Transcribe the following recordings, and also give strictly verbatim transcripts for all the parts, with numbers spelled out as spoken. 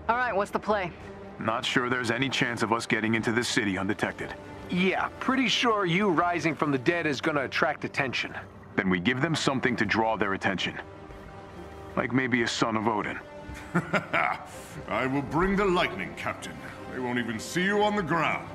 All right, what's the play? Not sure there's any chance of us getting into this city undetected. Yeah, pretty sure you rising from the dead is gonna attract attention. Then we give them something to draw their attention. Like maybe a son of Odin. I will bring the lightning, Captain. They won't even see you on the ground.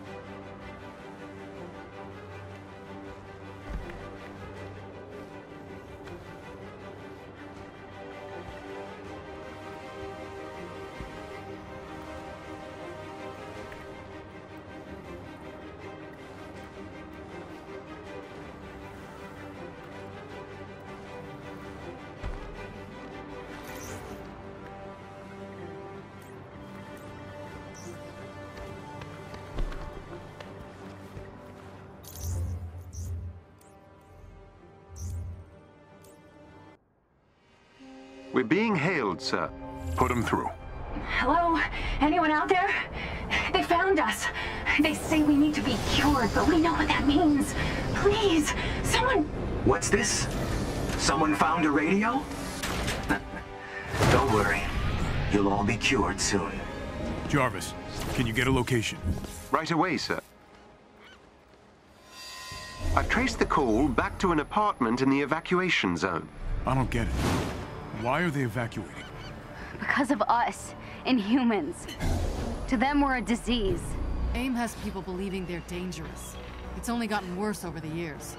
We're being hailed, sir. Put them through. Hello? Anyone out there? They found us. They say we need to be cured, but we know what that means. Please, someone... What's this? Someone found a radio? Don't worry. You'll all be cured soon. Jarvis, can you get a location? Right away, sir. I've traced the call back to an apartment in the evacuation zone. I don't get it. Why are they evacuating? Because of us, Inhumans. To them, we're a disease. AIM has people believing they're dangerous. It's only gotten worse over the years.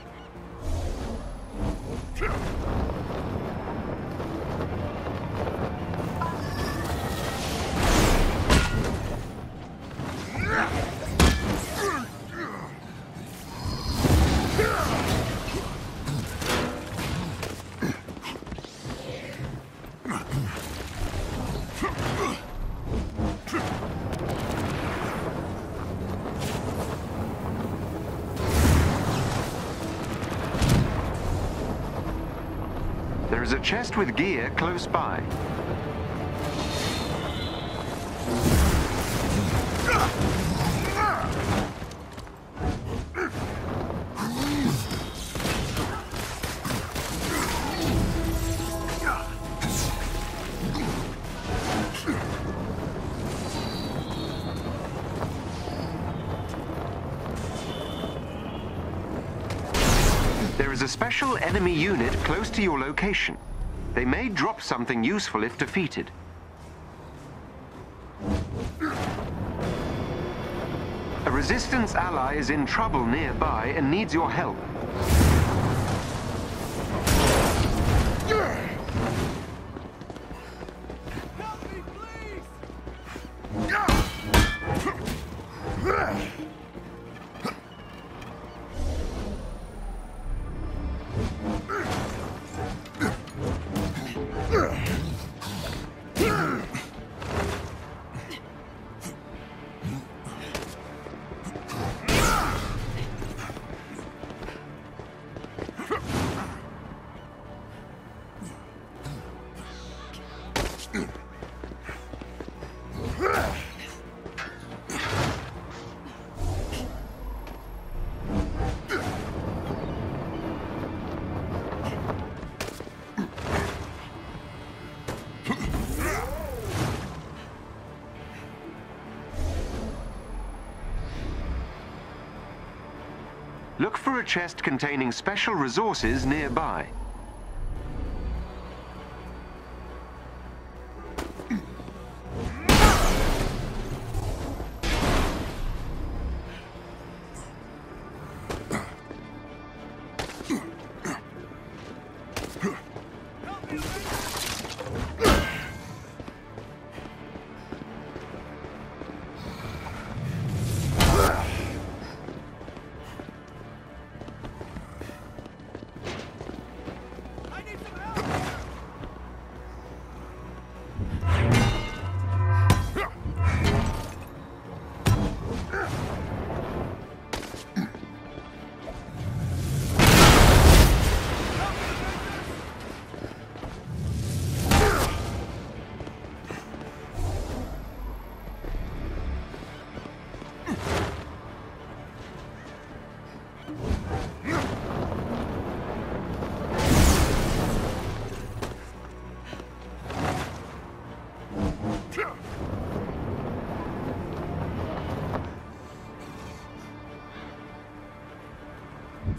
There is a chest with gear close by. There is a special enemy unit close to your location. They may drop something useful if defeated. A Resistance ally is in trouble nearby and needs your help. Help me, please! Look for a chest containing special resources nearby.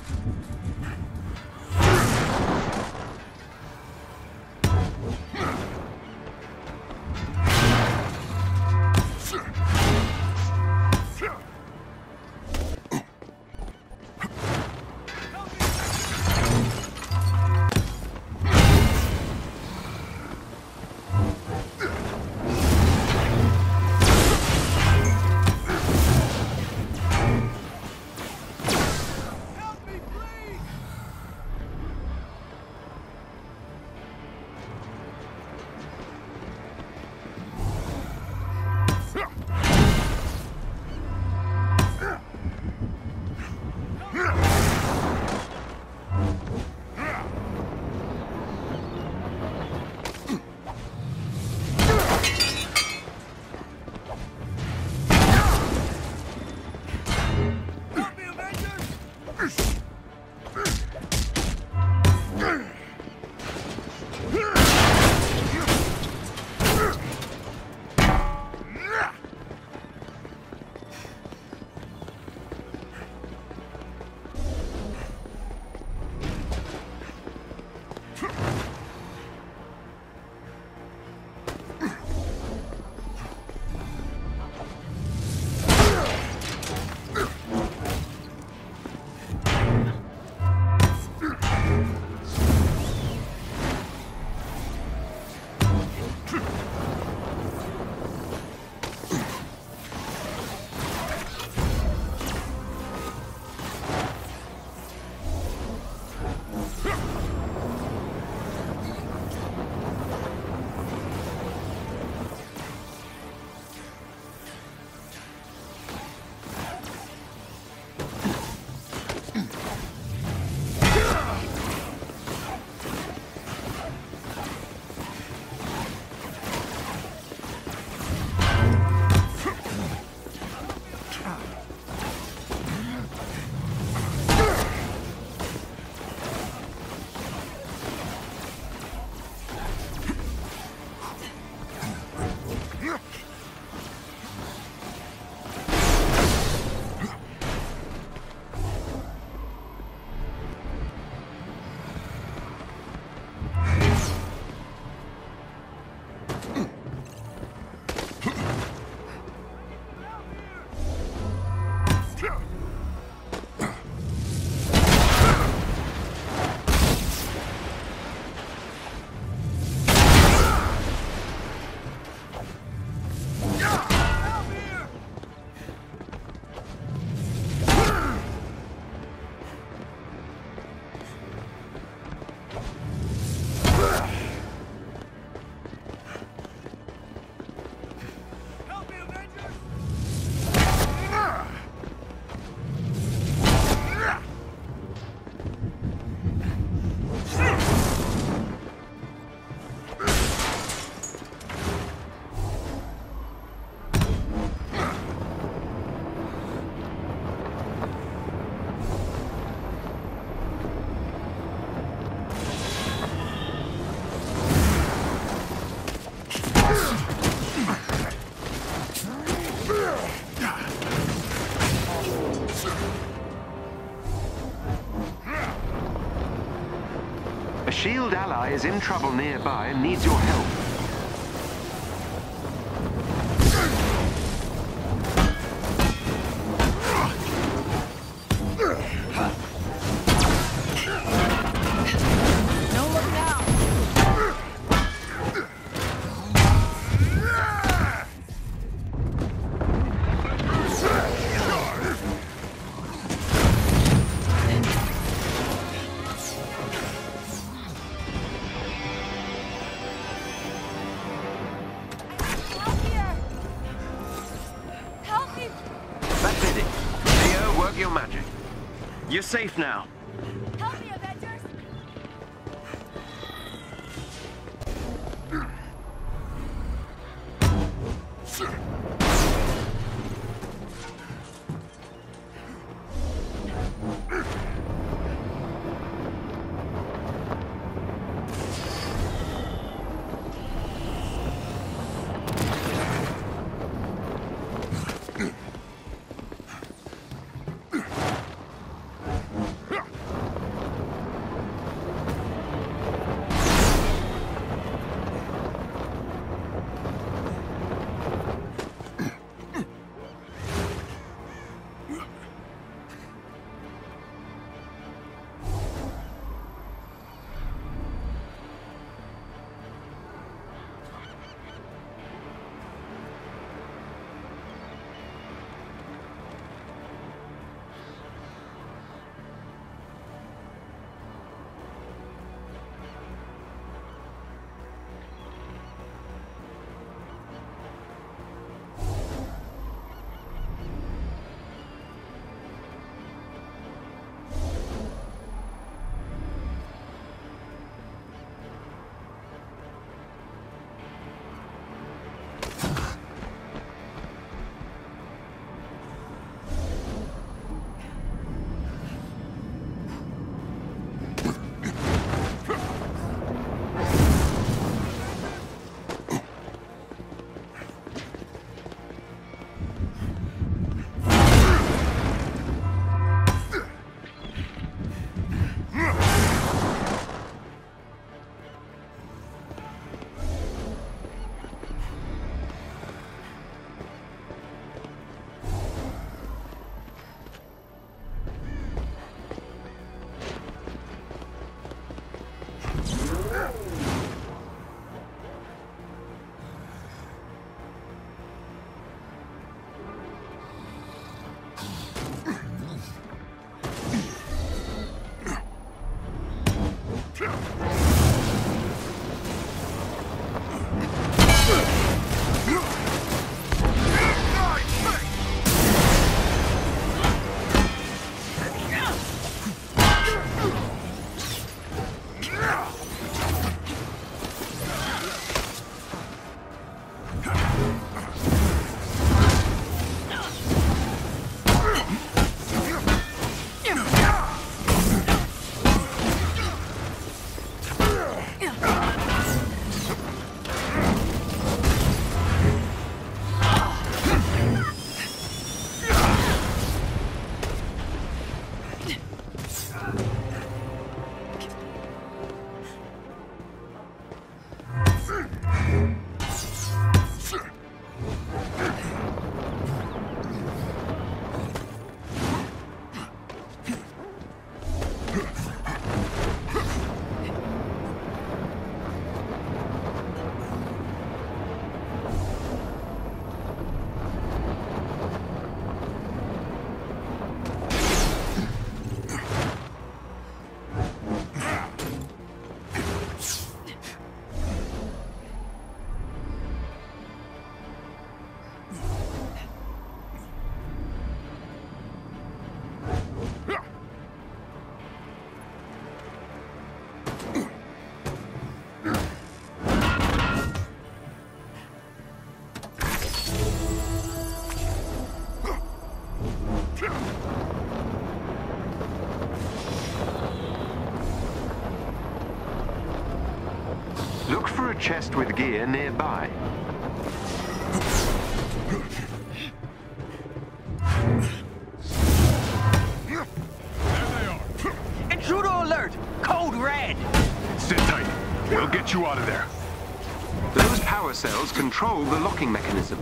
SHIELD ally is in trouble nearby and needs your help. You're safe now. Help me, Avengers! Yeah. chest with gear nearby. Intruder alert! Code red! Sit tight. We'll get you out of there. Those power cells control the locking mechanism.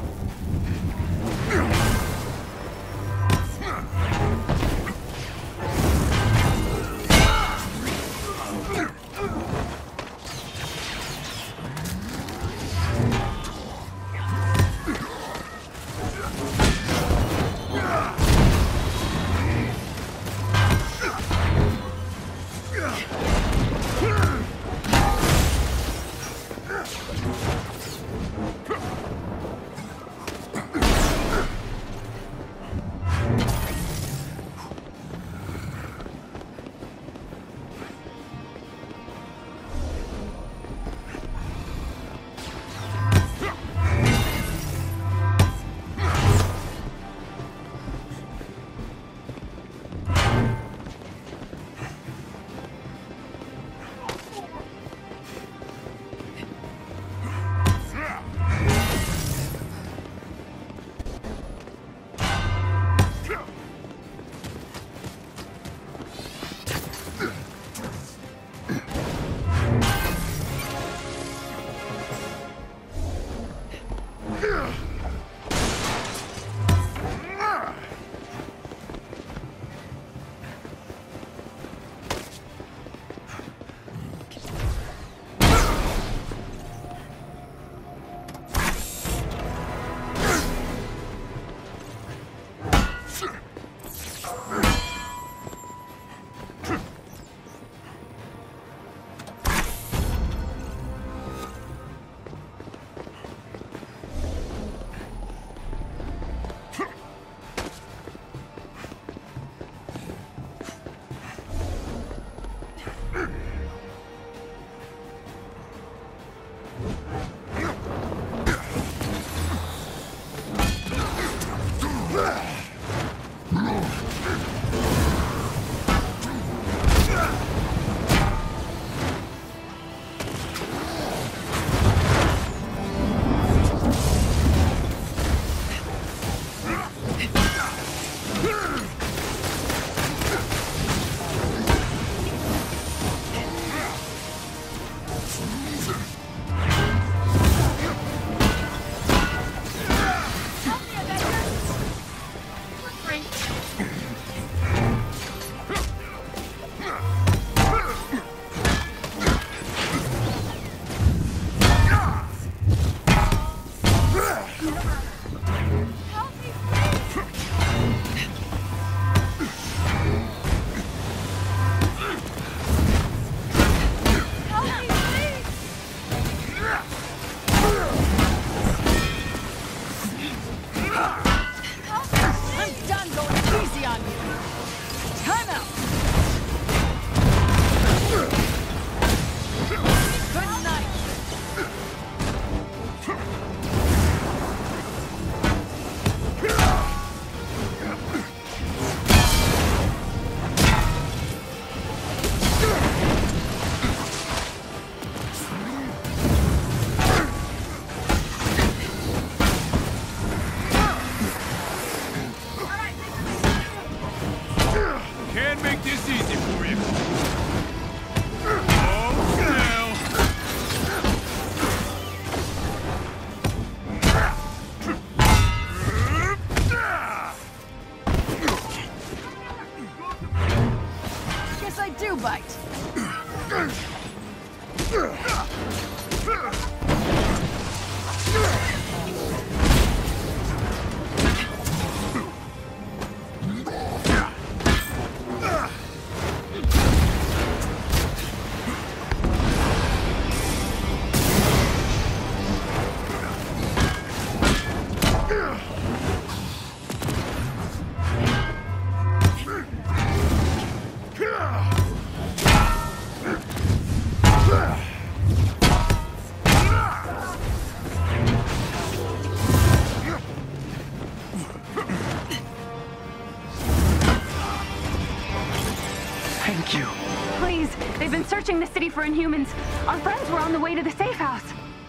They've been searching the city for Inhumans. Our friends were on the way to the safe house.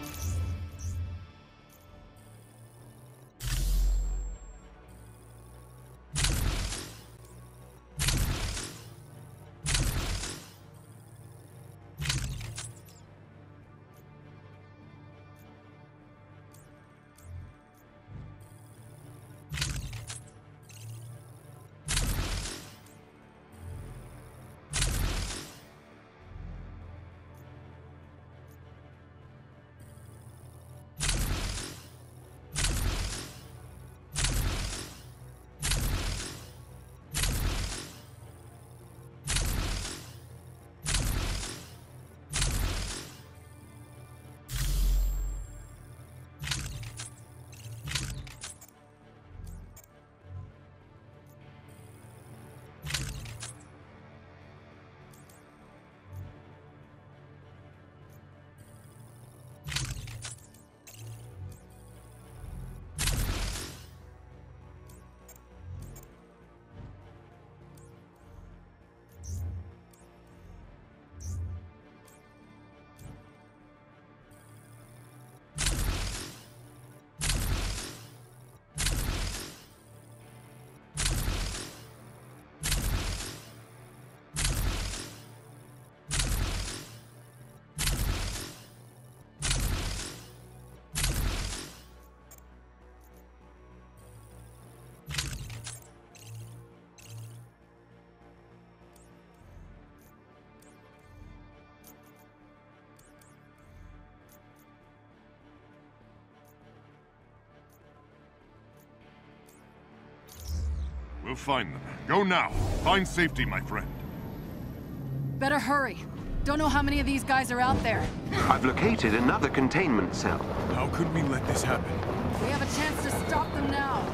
We'll find them. Go now. Find safety, my friend. Better hurry. Don't know how many of these guys are out there. I've located another containment cell. How could we let this happen? We have a chance to stop them now.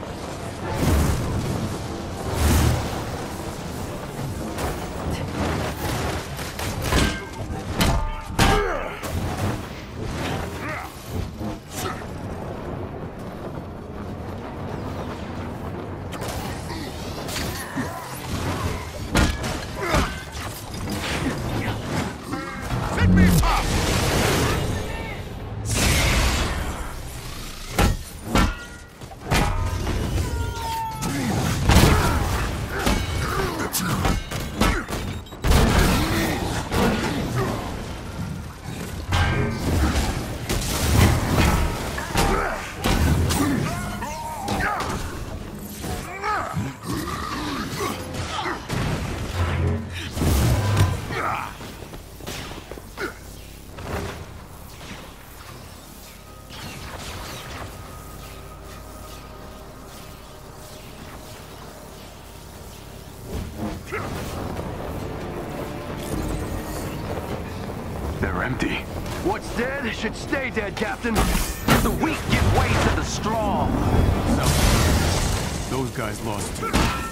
They're empty. What's dead should stay dead, Captain. The weak give way to the strong. So, those guys lost too.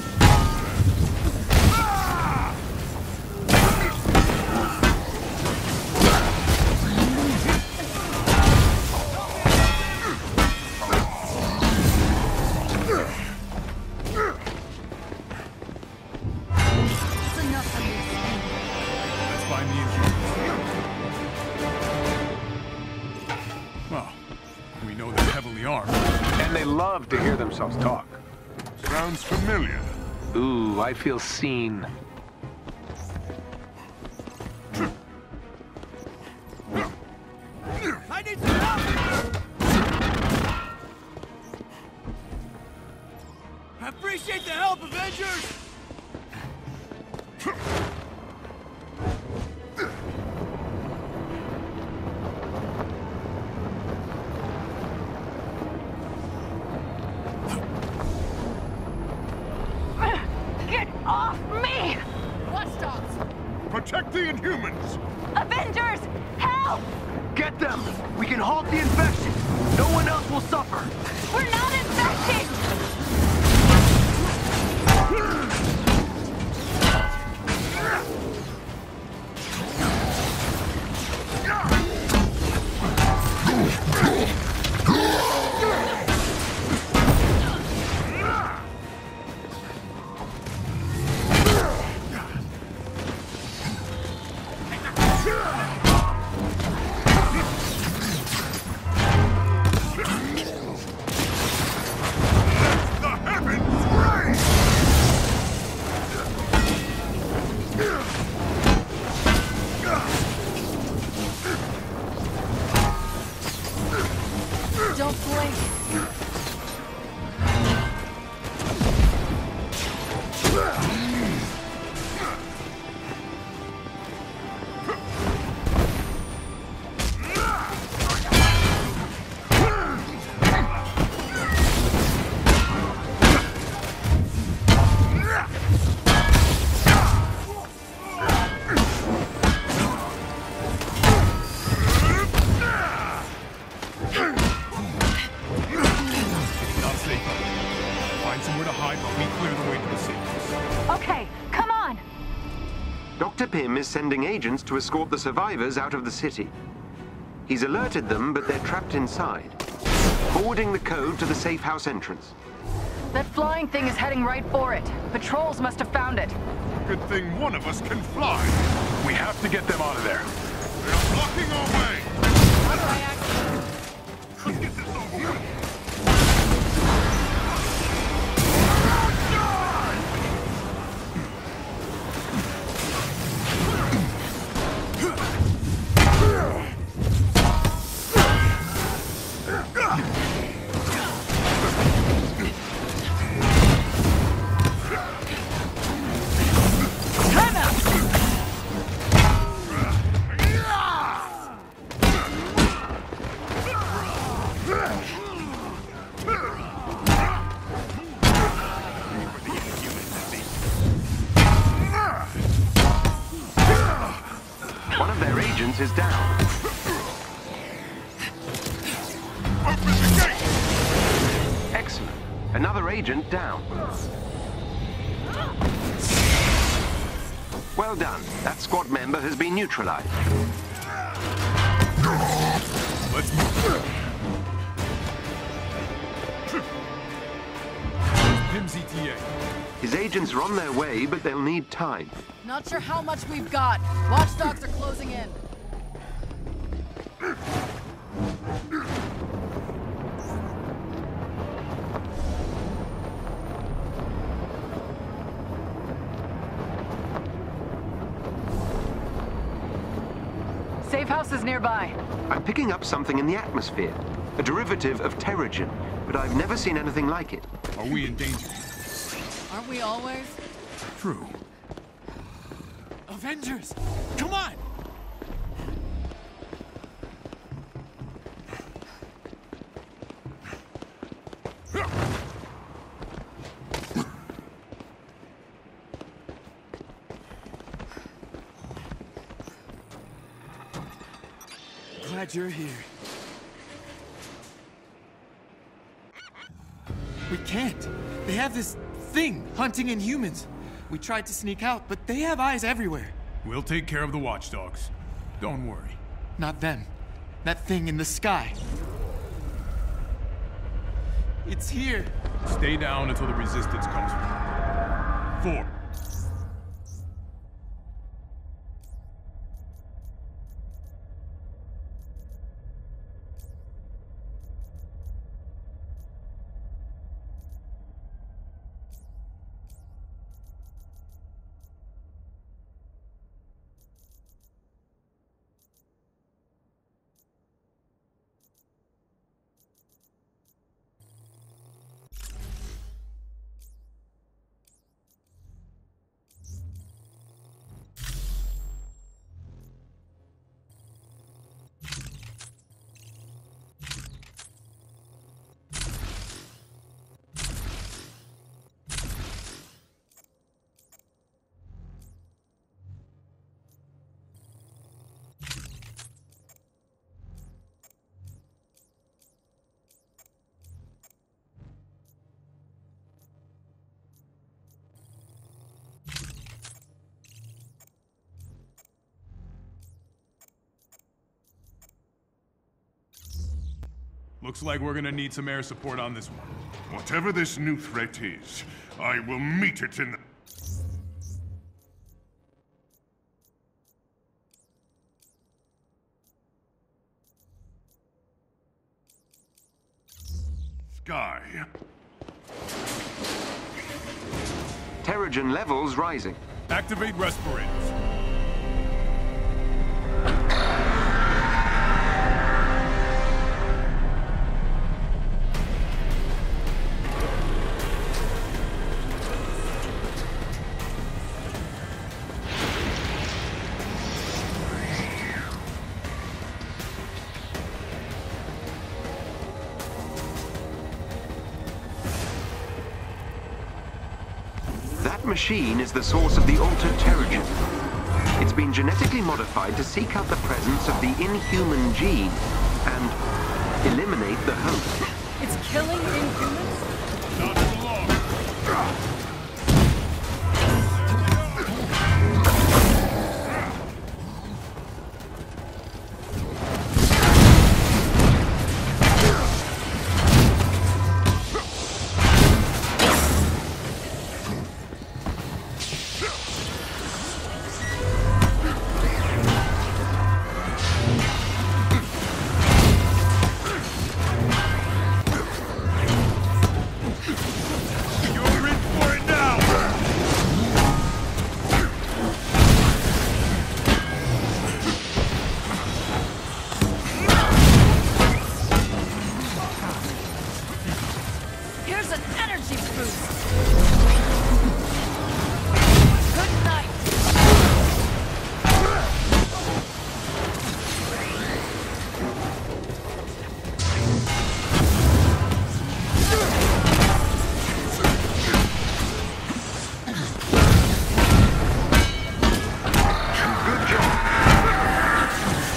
It's enough of this. Let's find the Inhumans. Well, we know they're heavily armed. And they love to hear themselves talk. Sounds familiar. Ooh, I feel seen. I need some help! I appreciate the help, Avengers! Get off me! Watch dogs! Protect the Inhumans! Avengers, help! Get them! We can halt the infection! No one else will suffer! We're not infected! Don't blink. Not safe. Find somewhere to hide while we clear the way to the safety. Okay, come on! Doctor Pym is sending agents to escort the survivors out of the city. He's alerted them, but they're trapped inside. Forwarding the code to the safe house entrance. That flying thing is heading right for it. Patrols must have found it. Good thing one of us can fly. We have to get them out of there. They're blocking our way. Let's get this over with. defenses down. Open the gate! Excellent. Another agent down. Well done. That squad member has been neutralized. Let's move. P I M Z T A. His agents are on their way, but they'll need time. Not sure how much we've got. Watchdogs are closing in. Safe house is nearby. I'm picking up something in the atmosphere, a derivative of Terrigen, but I've never seen anything like it. Are we in danger? Aren't we always? True. Avengers! Come on! Glad you're here. We can't. They have this thing hunting Inhumans. We tried to sneak out, but they have eyes everywhere. We'll take care of the watchdogs. Don't worry. Not them. That thing in the sky. It's here. Stay down until the resistance comes around. Four. Looks like we're gonna need some air support on this one. Whatever this new threat is, I will meet it in the... sky. Terrigen levels rising. Activate respirators. That machine is the source of the altered Terrigen. It's been genetically modified to seek out the presence of the inhuman gene and eliminate the host. It's killing Inhumans? Not for long. Here's an energy boost! Good night! Good job.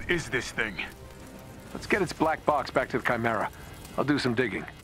is this thing? Let's get its black box back to the Chimera. I'll do some digging.